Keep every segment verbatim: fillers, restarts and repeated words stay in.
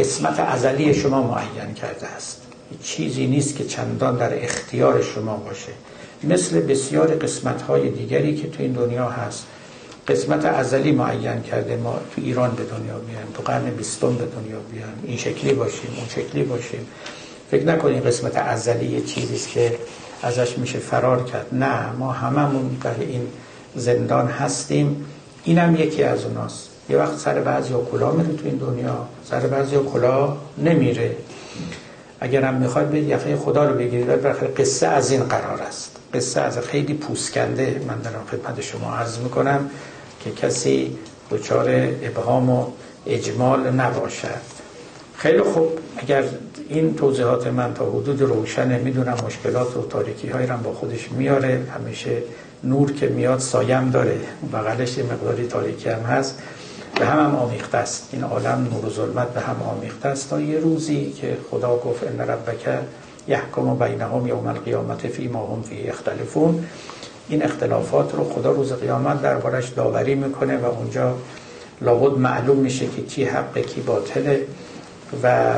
قسمت ازلی شما معین کرده است. چیزی نیست که چندان در اختیار شما باشه. مثل بسیار قسمت‌های دیگری که تو این دنیا هست، قسمت ازلی معین کرده ما تو ایران به دنیا بیایم، تو قرن بیستم به دنیا بیایم، این شکلی باشیم، اون شکلی باشیم. فکر نکنید قسمت ازلی یه چیزی است که ازش میشه فرار کرد. نه، ما هممون در این زندان هستیم. اینم یکی از اوناست. یه وقت سر بعضیا کلاه میره تو این دنیا، سر بعضیا کلاه نمیره. اگر هم میخواید به یقه خدا رو بگیرید، بالاخره قصه از این قرار است. قصه از خیلی پوسکنده من دارم خدمت شما عرض میکنم که کسی دچار ابهام و اجمال نباشد. خیلی خوب، اگر این توضیحات من تا حدود روشنه، میدونم مشکلات و تاریکی هایی رو با خودش میاره. همیشه نور که میاد سایم داره، بغلش یه مقداری تاریکی هم هست. به هم هم آمیخته است این عالم، نور و ظلمت به هم آمیخته است تا یه روزی که خدا گفت ان ربک یحکم بینهم یوم القیامت فیما هم فیه یختلفون. این اختلافات رو خدا روز قیامت دربارش داوری میکنه و اونجا لابد معلوم میشه که کی حق کی باطله و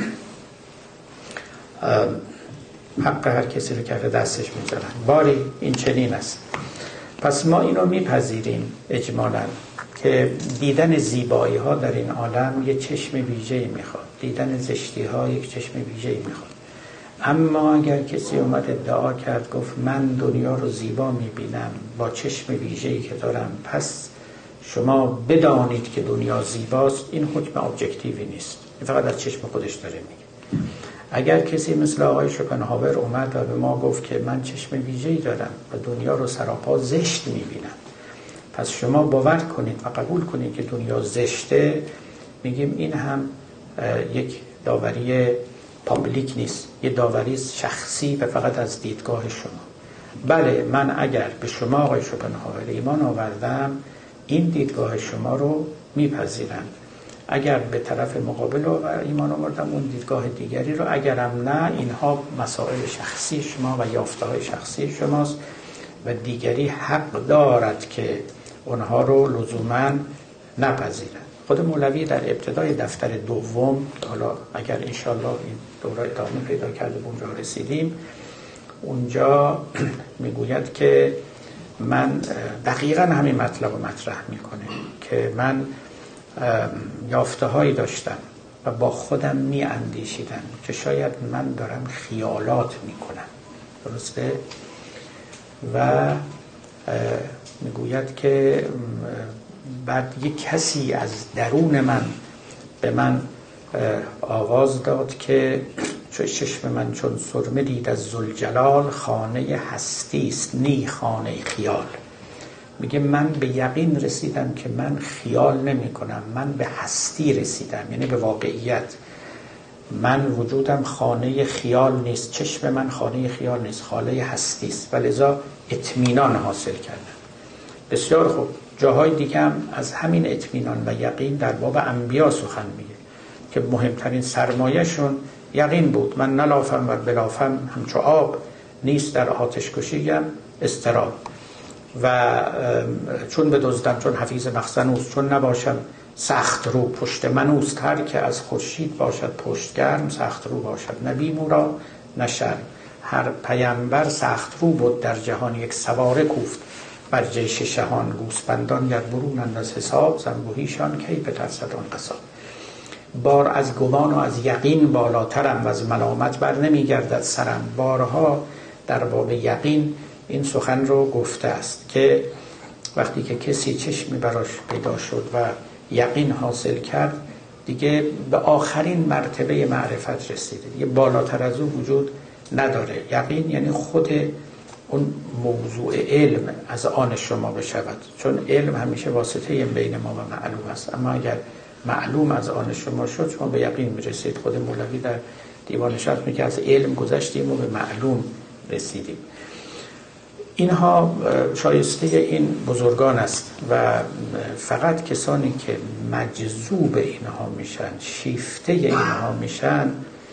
حق هر کسی رو که دستش میذارن. باری این چنین است. پس ما اینو میپذیریم اجمالاً که دیدن زیبایی ها در این عالم یه چشم ویژه‌ای میخواد، دیدن زشتی ها یک چشم ویژه‌ای میخواد. اما اگر کسی اومد ادعا کرد گفت من دنیا رو زیبا میبینم با چشم ویژه‌ای که دارم، پس شما بدانید که دنیا زیباست، این حکم ابجکتیوی نیست، فقط از چشم خودش داره میگه. اگر کسی مثل آقای شوپنهاور اومد و به ما گفت که من چشم ویژه‌ای دارم و دنیا رو سراپا زشت میبینم، پس شما باور کنید و قبول کنید که دنیا زشته، میگیم این هم یک داوری پابلیک نیست، یه داوری شخصی و فقط از دیدگاه شما. بله، من اگر به شما آقای شوپنهاور ایمان آوردم، این دیدگاه شما رو میپذیرم. اگر به طرف مقابل ایمان آوردم، اون دیدگاه دیگری رو. اگرم نه، اینها مسائل شخصی شما و یافته‌های شخصی شماست و دیگری حق دارد که اونها رو لزوماً نپذیرن. خود مولوی در ابتدای دفتر دوم، حالا اگر انشالله این دوره ادامه پیدا کرده به اونجا رسیدیم، اونجا میگوید که من دقیقاً همین مطلب رو مطرح میکنه که من یافته هایی داشتم و با خودم می اندیشیدم که شاید من دارم خیالات میکنم، درسته؟ و میگوید که بعد یک کسی از درون من به من آواز داد که چشم من چون سرمه دید از ذوالجلال، خانه هستی است نی خانه خیال. میگه من به یقین رسیدم که من خیال نمی کنم، من به هستی رسیدم، یعنی به واقعیت. من وجودم خانه خیال نیست، چشم من خانه خیال نیست، خانه هستی است و لذا اطمینان حاصل کردم. بسیار خوب. جاهای دیگه هم از همین اطمینان و یقین در باب انبیا سخن میگه که مهمترین سرمایه‌شون یقین بود. من نلافم و بلافم همچو آب، نیست در آتش کشیم اضطراب. و چون بدزدم چون حفیظ مخزنوست، چون نباشم سخت رو پشت منوست. هر که از خورشید باشد پشت گرم، سخت رو باشد نبی مورا نشرم. هر پیامبر سخت رو بود در جهان، یک سواره کوفت بر جیش شهان. گوسپندان گر برونند از حساب، زنبوهیشان کی بترسد آن قصاب. بار از گمان و از یقین بالاترم، و از ملامت بر نمی گردد سرم. بارها در باب یقین این سخن رو گفته است که وقتی که کسی چشمی براش پیدا شد و یقین حاصل کرد، دیگه به آخرین مرتبه معرفت رسیده، دیگه بالاتر از او وجود نداره. یقین یعنی خود اون موضوع علم از آن شما بشود، چون علم همیشه واسطه بین ما و معلوم است. اما اگر معلوم از آن شما شد، شما به یقین میرسید. خود مولوی در دیوان شرح میگه از علم گذشتیم و به معلوم رسیدیم. اینها شایسته این بزرگان است و فقط کسانی که مجذوب اینها میشن، شیفته اینها میشن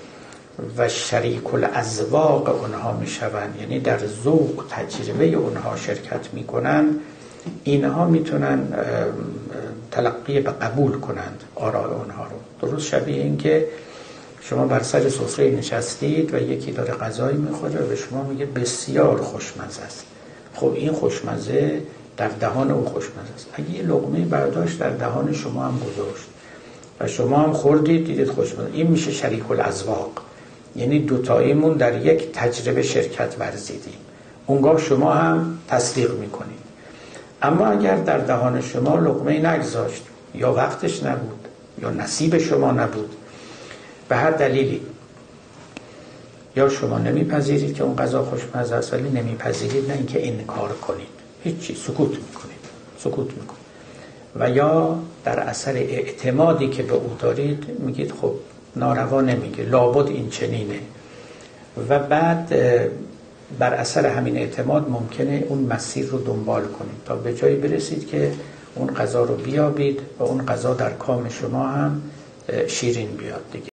و شریک الاذواق اونها میشون، یعنی در ذوق تجربه اونها شرکت میکنن، اینها میتونن تلقی و قبول کنند آراء اونها رو. درست شبیه این که شما بر سر سفره نشستید و یکی داره غذایی میخوره و به شما میگه بسیار خوشمزه است. خب این خوشمزه در دهان او خوشمزه است. اگه یه لقمه برداشت در دهان شما هم گذاشت و شما هم خوردید دیدید خوشمزه، این میشه شریک الاذواق، یعنی دوتاییمون در یک تجربه شرکت ورزیدیم، اونگاه شما هم تصدیق میکنید. اما اگر در دهان شما لقمه نگذاشت، یا وقتش نبود یا نصیب شما نبود به هر دلیلی، یا شما نمیپذیرید که اون غذا خوشمزه است، ولی نمیپذیرید نه اینکه انکار کنید، هیچی، سکوت میکنید سکوت میکنید و یا در اثر اعتمادی که به او دارید میگید خب ناروا نمیگه، لابد این چنینه، و بعد بر اثر همین اعتماد ممکنه اون مسیر رو دنبال کنید تا به جایی برسید که اون غذا رو بیابید و اون غذا در کام شما هم شیرین بیاد دیگه.